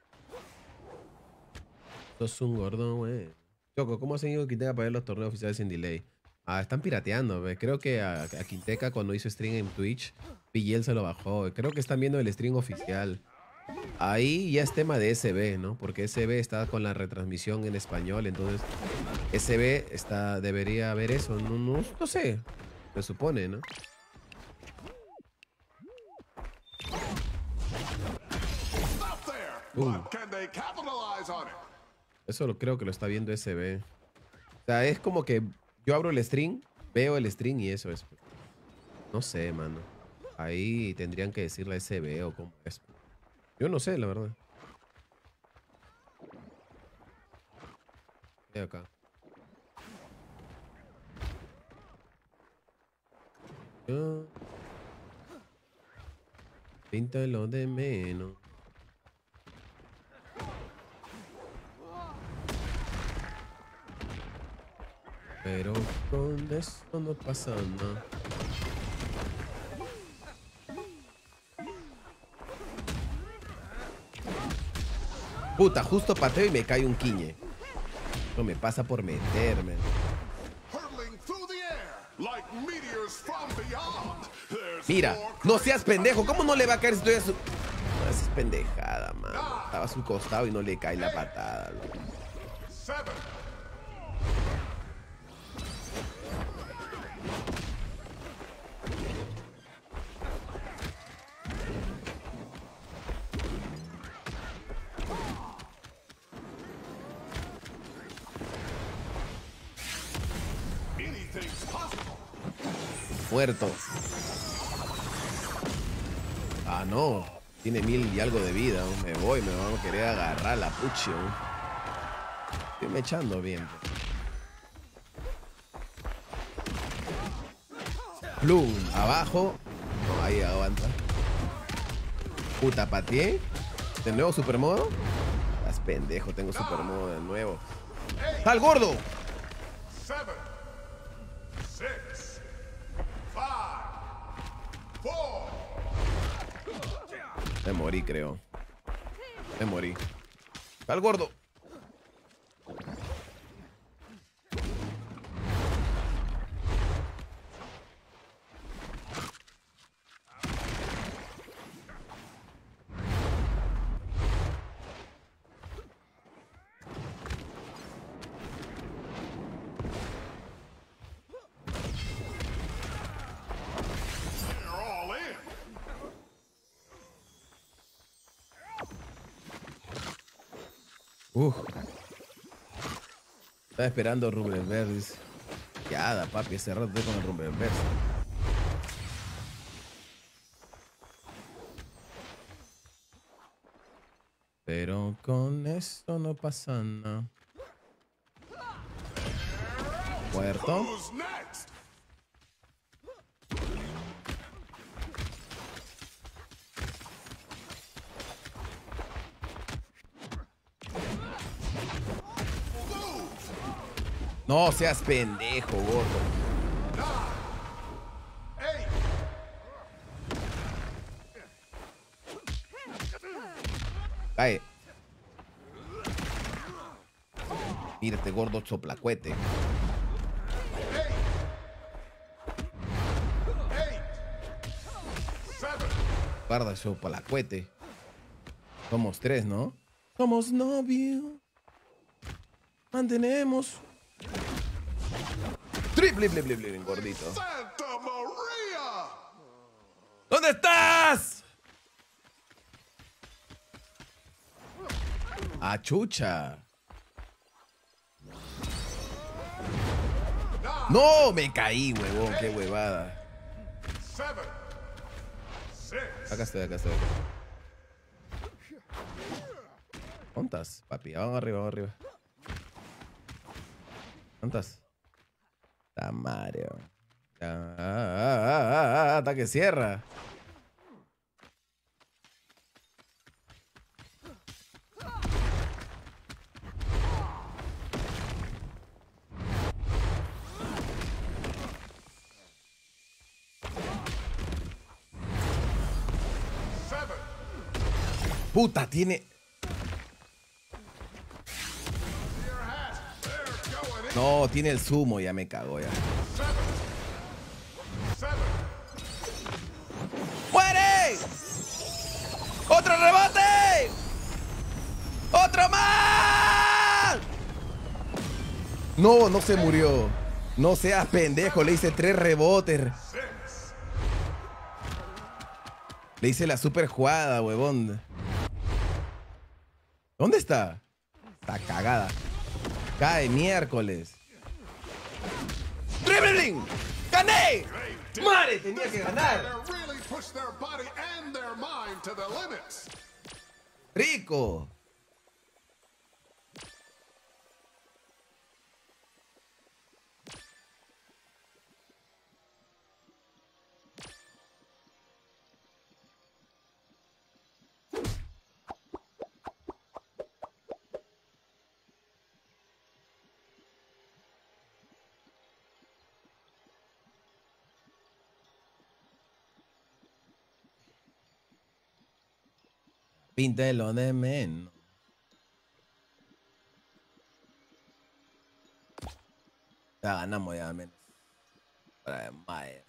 Sos un gordo, güey. Choco, ¿cómo hacen ido Quinteca para ver los torneos oficiales sin delay? Ah, están pirateando, ve. Creo que a, a Quinteca cuando hizo stream en Twitch, P G L se lo bajó. Creo que están viendo el stream oficial. Ahí ya es tema de S B, ¿no? Porque S B está con la retransmisión en español, entonces S B está, debería haber eso. No, no, no sé, se supone, ¿no? Stop there. Uh. But can they capitalize on it? Eso lo creo que lo está viendo S B. O sea, es como que yo abro el stream, veo el stream y eso es. No sé, mano. Ahí tendrían que decirle S B o cómo es. Yo no sé, la verdad. De acá. Yo... Píntalo de menos. Pero con esto no pasa nada. Puta, justo pateo y me cae un quiñe. No me pasa por meterme. Hurtling through the air like meteors from beyond. There's Mira, more no seas pendejo. ¿Cómo no le va a caer si estoy a su... No, esa es pendejada, mano. Estaba a su costado y no le cae la patada. Loco. seven. Anything's possible. Muerto. Ah, no. Tiene mil y algo de vida. ¿No? Me voy, me van a querer agarrar la puchi. ¿No? Estoy me echando bien. Plum, abajo. No, ahí aguanta. Puta, pateé. ¿De nuevo supermodo? Estás pendejo, tengo supermodo de nuevo. ¡Sal, gordo! Seven. Six. Five. Four. Me morí, creo. Me morí. ¡Sal, gordo! They're all in. Uf. Estaba esperando Rubén Verdes. Ya, da, papi, ese rato estoy con el Rubén Verdes. Pero con esto no pasa nada. Muerto. Who's next? No seas pendejo, gordo. Eight. Cae. Mírate, gordo soplacuete. Eight. Eight. Seven. Guarda, soplacuete. Somos tres, ¿no? Somos novios. Mantenemos. Triple, ble, ble, ble, gordito. Santa Maria. ¿Dónde estás? Ah, chucha. No, me caí, huevón, qué huevada. Seven. Six. Acá estoy, acá estoy. ¿Cuántas, papi? Vamos arriba, vamos arriba. ¿Cuántas? La madre. Ah, ah, ah, ah, ah, hasta que cierra. Puta, tiene... No, tiene el sumo, ya me cago ya. ¡Muere! ¡Otro rebote! ¡Otro más! No, no se murió. No seas pendejo, le hice tres rebotes. Le hice la super jugada, huevón. ¿Dónde está? Está cagada. Cae miércoles. ¡Dribbling! ¡Gané! ¡Madre! Tenía que ganar. ¡Rico! Píntelo de menos. Ya ganamos ya menos. Para Myers.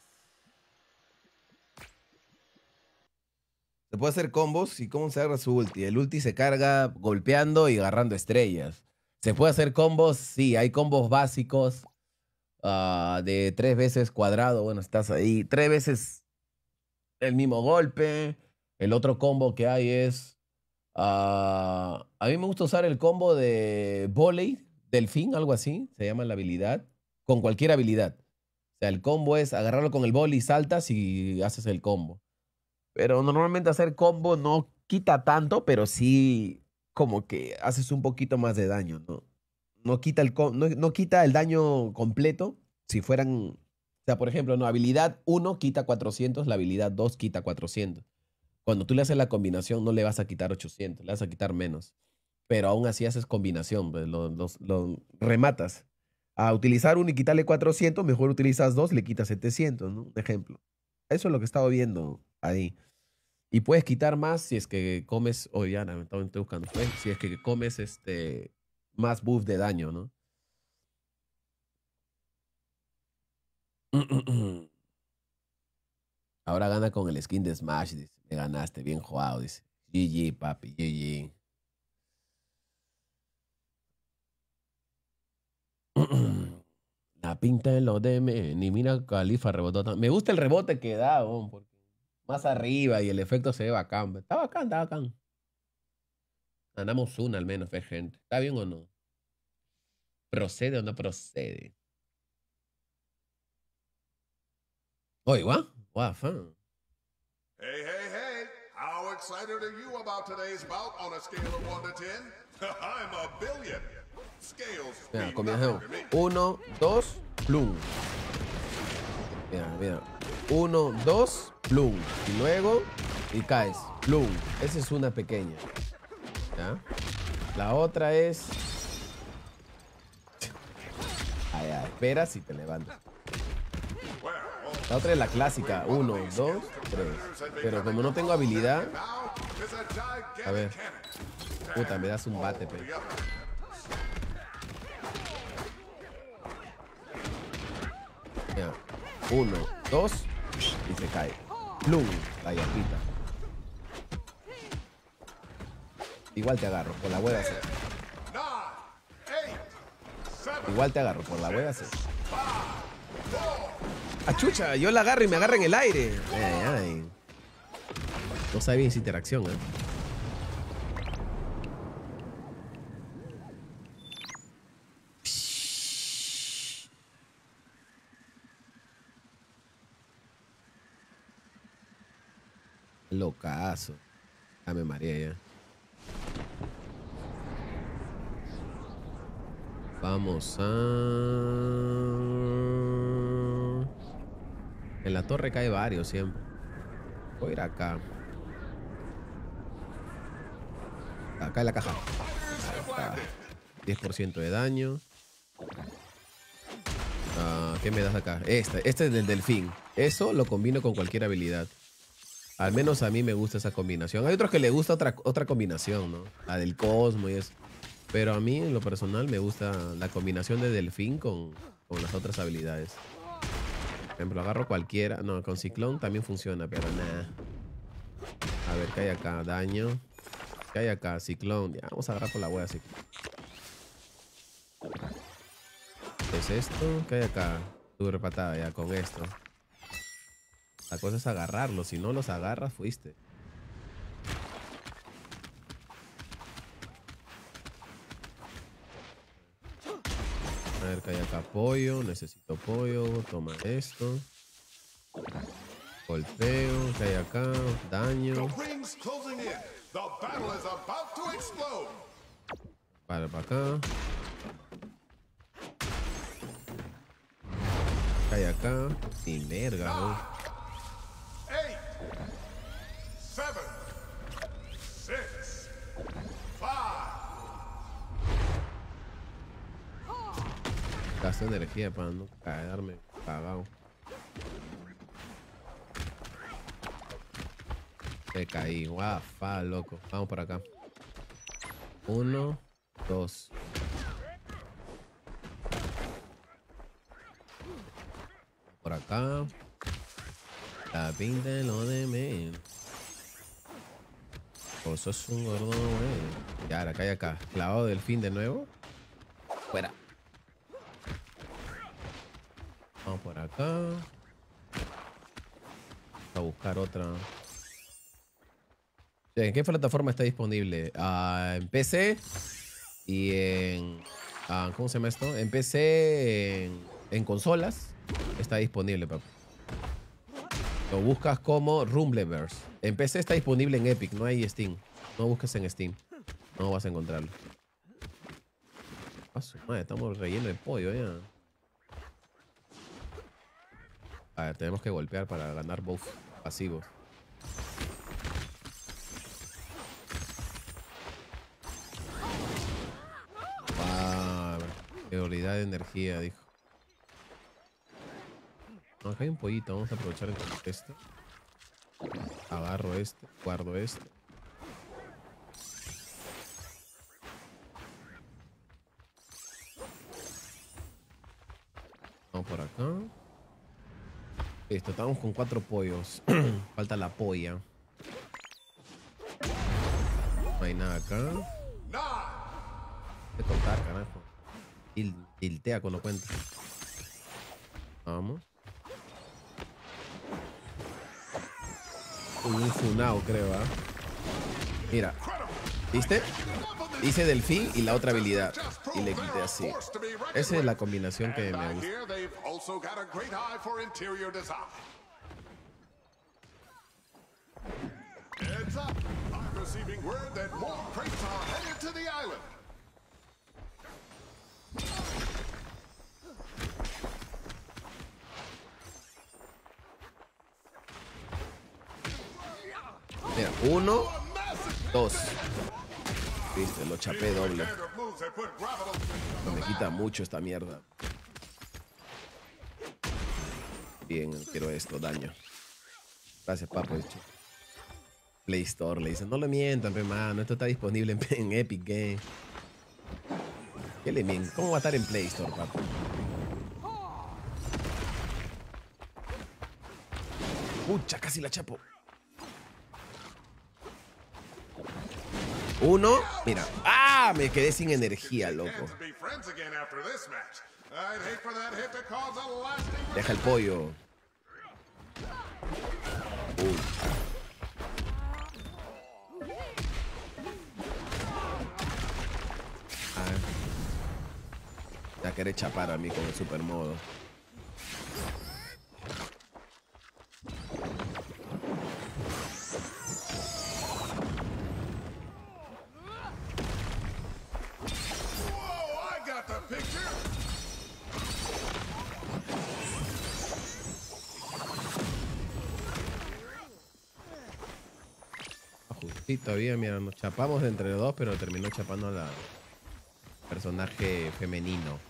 Se puede hacer combos y cómo se agarra su ulti. El ulti se carga golpeando y agarrando estrellas. Se puede hacer combos, sí, hay combos básicos uh, de tres veces cuadrado. Bueno, estás ahí. Tres veces el mismo golpe. El otro combo que hay es... Uh, a mí me gusta usar el combo de volley, delfín, algo así, se llama la habilidad, con cualquier habilidad. O sea, el combo es agarrarlo con el volley, saltas y haces el combo. Pero normalmente hacer combo no quita tanto, pero sí como que haces un poquito más de daño, ¿no? No quita el, no, no quita el daño completo si fueran... O sea, por ejemplo, no, habilidad uno quita cuatrocientos, la habilidad dos quita cuatrocientos. Cuando tú le haces la combinación, no le vas a quitar ochocientos, le vas a quitar menos. Pero aún así haces combinación, pues, lo, lo, lo rematas. A utilizar uno y quitarle cuatrocientos, mejor utilizas dos, le quitas setecientos, ¿no? Un ejemplo. Eso es lo que estaba viendo ahí. Y puedes quitar más si es que comes... Oh, ya, no, estoy buscando. Pues, si es que comes este, más buff de daño, ¿no? Ahora gana con el skin de Smash, dice. Me ganaste, bien jugado, dice. G G, papi, G G. La pinta en los D M. Ni mira Califa rebotó tan... Me gusta el rebote que da, oh, porque más arriba y el efecto se ve bacán. Está bacán, está bacán. Ganamos una al menos, fe, gente. ¿Está bien o no? ¿Procede o no procede? Oye, ¿what? What, fun. Hey, hey, hey! How excited are you about today's bout on a scale of one to ten? I'm a billion. Scales Mira, mean combinación. nothing to me. Uno, dos, plum. Mira, mira. Uno, dos, plum. Y luego, y caes. Plum. Esa es una pequeña. ¿Ya? La otra es... Ay, ay, esperas y te levantas. La otra es la clásica. Uno, dos, tres. Pero como no tengo habilidad... A ver. Puta, me das un bate, pe. Mira. Uno, dos, y se cae. Plum, la yapita. Igual te agarro, por la hueva hacer. Igual te agarro, por la hueva hacer. ¡Ah, chucha! Yo la agarro y me agarra en el aire. Ay, ay. No sabe bien esa interacción, ¿eh? Locazo. Ya me mareé ya. Vamos a... En la torre cae varios siempre. Voy a ir acá. Acá en la caja. Acá. diez por ciento de daño. Ah, ¿qué me das acá? Este, este es del delfín. Eso lo combino con cualquier habilidad. Al menos a mí me gusta esa combinación. Hay otros que le gusta otra, otra combinación, ¿no? La del cosmo y eso. Pero a mí, en lo personal, me gusta la combinación de delfín con, con las otras habilidades. Por ejemplo, agarro cualquiera. No, con ciclón también funciona, pero nada. A ver, ¿qué hay acá? Daño. ¿Qué hay acá? Ciclón. Ya, vamos a agarrar por la hueá ciclón. ¿Qué es esto? ¿Qué hay acá? Super patada ya con esto. La cosa es agarrarlos. Si no los agarras, fuiste. A ver, que hay acá pollo. Necesito pollo. Toma esto. Golpeo. Que hay acá. Daño. The ring's closing in. The battle is about to explode. Para para acá. Que hay acá. Sin verga, ¿no? Eight, seven, six, five. Gasto energía para no quedarme cagado. Me caí, guafa, loco. Vamos por acá. Uno, dos. Por acá. La pinta de lo de men. Vos sos un gordo, güey. Ya, ahora cae acá. Clavado del fin de nuevo. Fuera. Vamos por acá. A buscar otra. ¿En qué plataforma está disponible? Uh, en P C y en... Uh, ¿Cómo se llama esto? En P C, en, en consolas, está disponible, papá. Lo buscas como Rumbleverse. En P C está disponible en Epic, no hay Steam. No busques en Steam. No vas a encontrarlo. Ah, su madre, estamos rellenos de pollo ya. A ver, tenemos que golpear para ganar buff pasivos. Ah, prioridad de energía, dijo. No, acá hay un pollito, vamos a aprovechar este. Agarro este, guardo este. Vamos por acá. Listo, estamos con cuatro pollos. Falta la polla. No hay nada acá. Hay que contar, carajo. Il, tiltea cuando cuenta. Vamos. Un funao, creo, ¿ah? ¿eh? Mira. ¿Viste? Hice delfín y la otra habilidad. Y le quité así. Esa es la combinación que me gusta. Mira, uno, dos. Viste, lo chapé doble. No me quita mucho esta mierda. Bien, quiero esto, daño. Gracias, papo. Play Store, le dicen, no le mientan, hermano. Esto está disponible en, en Epic Game. ¿Qué le mienten? ¿Cómo va a estar en Play Store, papo? Pucha, casi la chapo. Uno, mira. ¡Ah! Me quedé sin energía, loco. Deja el pollo. Uy. Ah. Ya querés chapar a mí con el super modo. Sí, todavía, mira, nos chapamos de entre los dos, pero terminó chapando a la personaje femenino.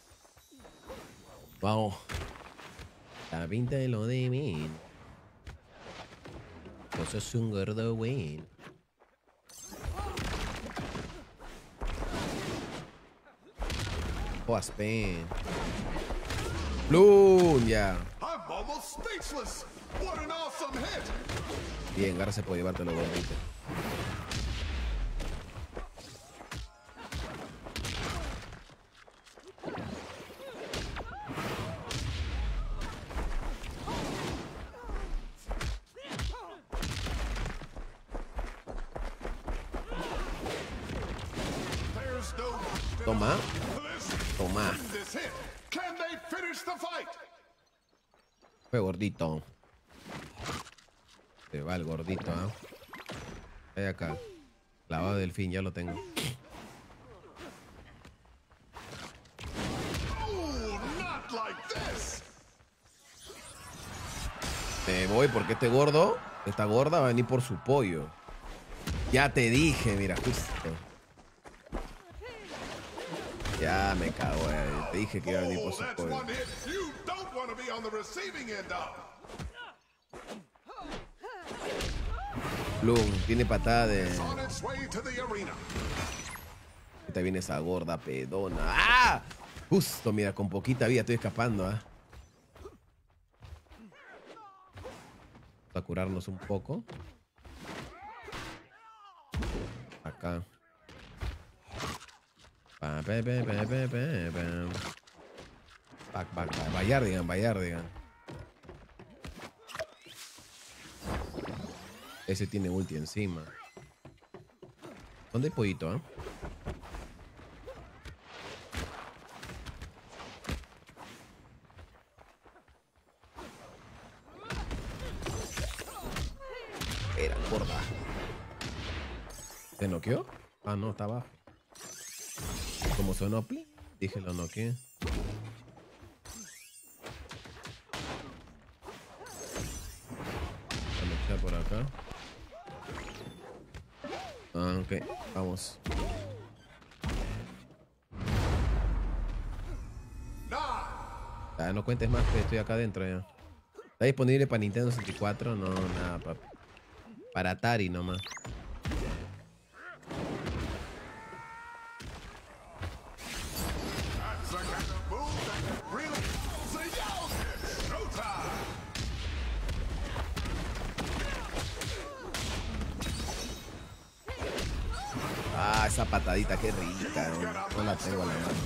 Vamos. La pinta de lo de mí. Vos sos un gordo, güey. Oh, Aspen. Bloom, ya. I'm almost speechless. What an awesome hit! Bien, ahora se puede llevártelo, gordito. There's no Toma. this, Toma. this hit. Can they finish the fight? Fue gordito. Se va el gordito, ¿ah? ¿eh? Ahí acá. Clavado del fin, ya lo tengo. Oh, not like this. Me voy porque este gordo, esta gorda va a venir por su pollo. Ya te dije, mira, justo. Ya me cago, eh. Te dije que iba a venir por Oh, su that's pollo. one hit you don't want to be on the receiving end of. Bloom, tiene patada de... It's on its way to the arena. Esta viene esa gorda pedona. ¡Ah! Justo, mira, con poquita vida estoy escapando, ¿ah? Vamos a curarnos un poco. Acá. Pa, pe, pe, pe, pe, pe, pe. Back, back, back. Bayardigan, Bayardigan. Ese tiene ulti encima. ¿Dónde hay pollito, ah? Era gorda. ¿Te noqueó? Ah, no, está abajo. Como sonó pli, dije lo noqueé. Voy a por acá. Ah, ok, vamos. Ah, no cuentes más que estoy acá adentro ya. ¿Está disponible para Nintendo sesenta y cuatro? No, nada, papi. Para Atari nomás. That's the kind of move that can really say, yo, it's showtime. Ah, esa patadita, qué rica. No, no la tengo a la mano.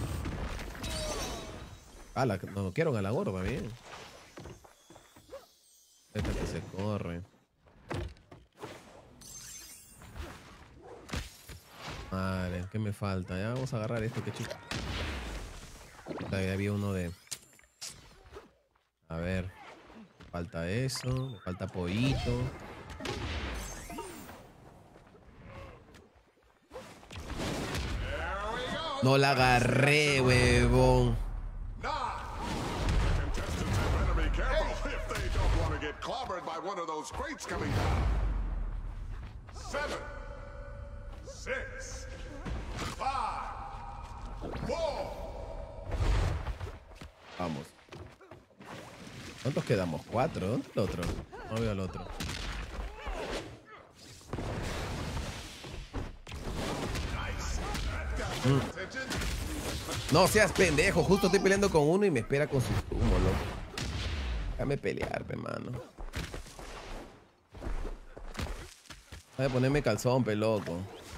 Ah, la, no quiero a la gorda, bien. Esta que se corre. Vale, ¿qué me falta? Ya vamos a agarrar esto, que chuta. Ahí había uno de... A ver. Me falta eso. Me falta pollito. No la agarré, huevón. Contestants had better be careful if they don't want to get clobbered by one of those crates coming down. Seven, six, five, four. Vamos. ¿Cuántos quedamos? ¿Cuatro? ¿Dónde el otro? No veo al otro. Mm. No seas pendejo. Justo estoy peleando con uno y me espera con su humo, loco. Déjame pelear, pe, mano. Voy a ponerme calzón, pe, loco.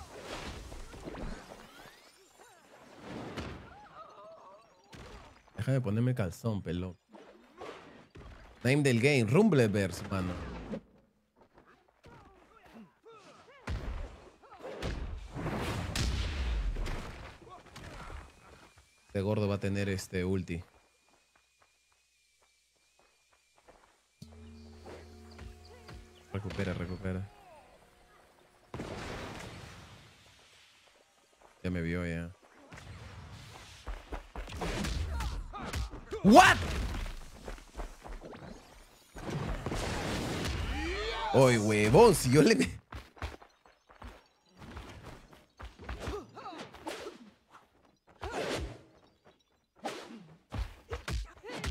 Déjame ponerme calzón, pe, loco. Name del game, Rumbleverse, mano. Este gordo va a tener este ulti. Recupera, recupera. Ya me vio ya. What? Oye, huevón, si yo le...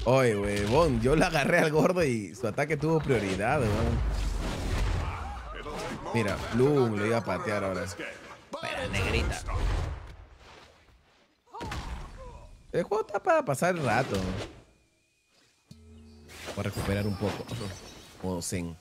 Oye, huevón, yo le agarré al gordo y su ataque tuvo prioridad, huevón. Mira, Bloom lo iba a patear ahora. Pero negrita. El juego está para pasar el rato. Voy a recuperar un poco. Modo zen.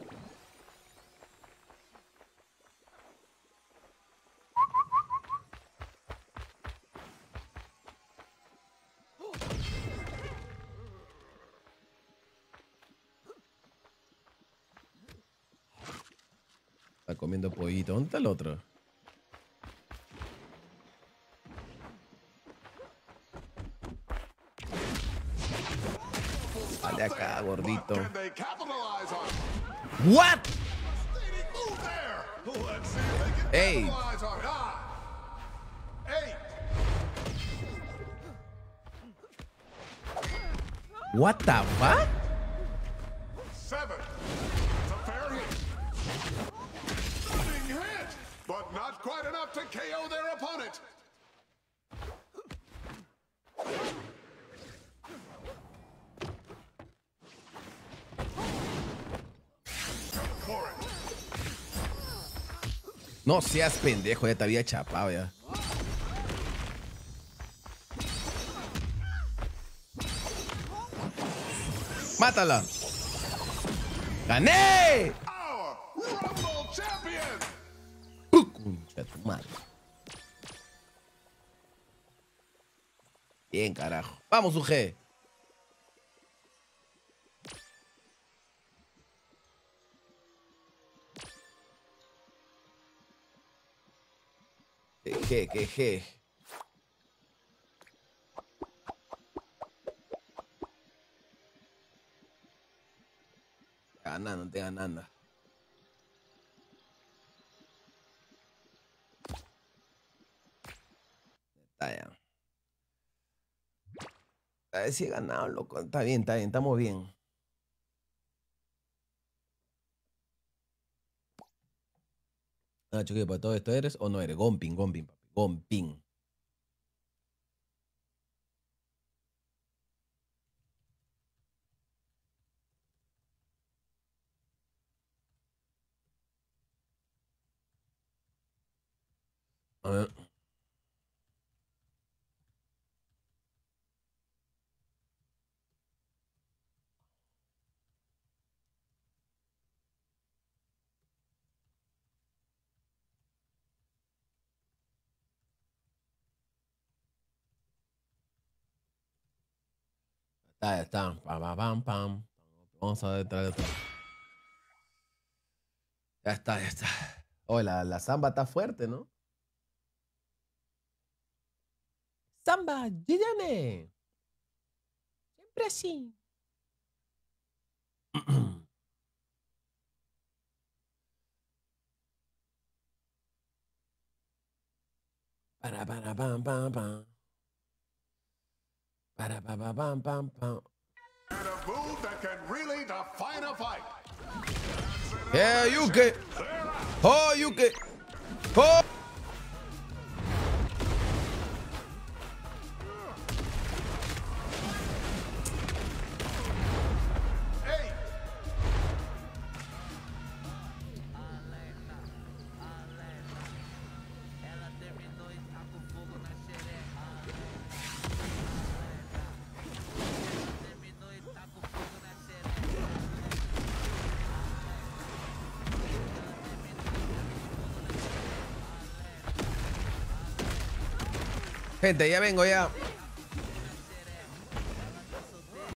Está comiendo pollito. ¿Dónde está el otro? Dale acá, gordito. Can they capitalize on What? move there? Let's see if they can Hey. capitalize on ah. Eight. What the fuck? Seven. It's a fair hit. Stunning hit, but not quite enough to K O their opponent. For it. No seas pendejo, ya te había chapado ya. ¡Mátala! ¡Gané! Our Rumble champion. Concha tu madre. Bien, carajo. Vamos, U G. Que, que, que. Ganando, te ganando. Está ya. A ver si he ganado, loco. Está bien, está bien, estamos bien. Ah, choque, ¿para todo esto eres o no eres? Gomping, Gomping, papi. Gomping. A ver. Está, ya está. Pam, pam, pam, pam. Vamos a ver detrás de otra. Ya está, ya está. Oye, la, la samba está fuerte, ¿no? Samba, Gideone. Siempre así. Para, para, pam, pam, pam. Para, pa, pa, pam, pam, pam. And a move that can really define a fight. Yeah, Yuke. Oh, Yuke. Oh. Eight. Gente, ya vengo ya.